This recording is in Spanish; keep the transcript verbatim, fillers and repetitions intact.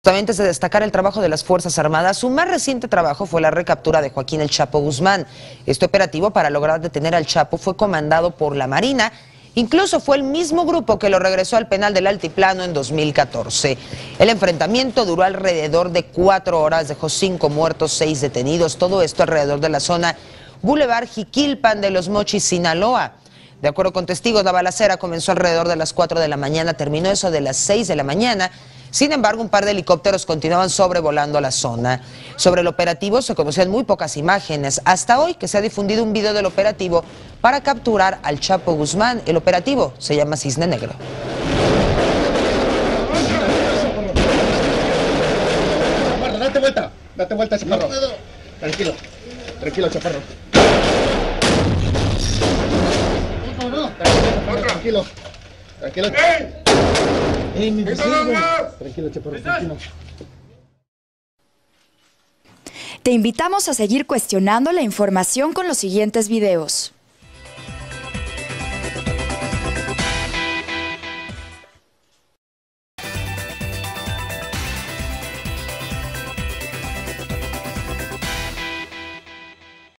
Justamente es de destacar el trabajo de las Fuerzas Armadas. Su más reciente trabajo fue la recaptura de Joaquín El Chapo Guzmán. Este operativo para lograr detener al Chapo fue comandado por la Marina. Incluso fue el mismo grupo que lo regresó al penal del Altiplano en dos mil catorce. El enfrentamiento duró alrededor de cuatro horas, dejó cinco muertos, seis detenidos. Todo esto alrededor de la zona Boulevard Jiquilpan de Los Mochis, Sinaloa. De acuerdo con testigos, la balacera comenzó alrededor de las cuatro de la mañana, terminó eso de las seis de la mañana. Sin embargo, un par de helicópteros continuaban sobrevolando la zona. Sobre el operativo se conocían muy pocas imágenes. Hasta hoy que se ha difundido un video del operativo para capturar al Chapo Guzmán. El operativo se llama Cisne Negro. Date vuelta, date vuelta, Chaparro. Tranquilo, tranquilo, Chaparro. Tranquilo, tranquilo. Ey, mi tranquilo, Chaparro, tranquilo. Te invitamos a seguir cuestionando la información con los siguientes videos.